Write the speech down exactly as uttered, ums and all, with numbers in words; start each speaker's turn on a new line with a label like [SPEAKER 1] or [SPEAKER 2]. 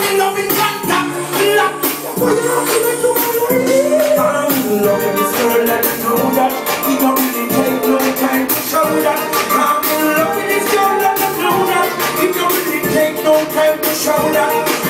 [SPEAKER 1] in love with Fanton. Why you acting like you are? I'm in love with this girl and you know that. It don't really take no time to show that. I'm in love with this girl and you know that. It don't really take no time to show that.